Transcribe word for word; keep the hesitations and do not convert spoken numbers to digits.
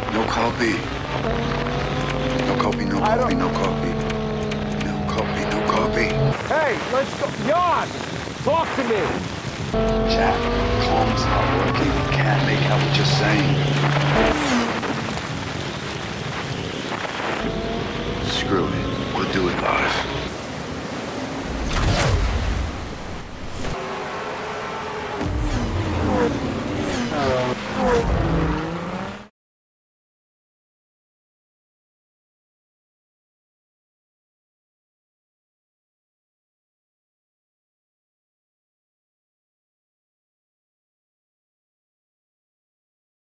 No copy. No copy, no copy, no copy. No copy, no copy. Hey, let's go. Jan, talk to me. Jack, comms not working. We can't make out what you're saying. Screw it. We'll do it live.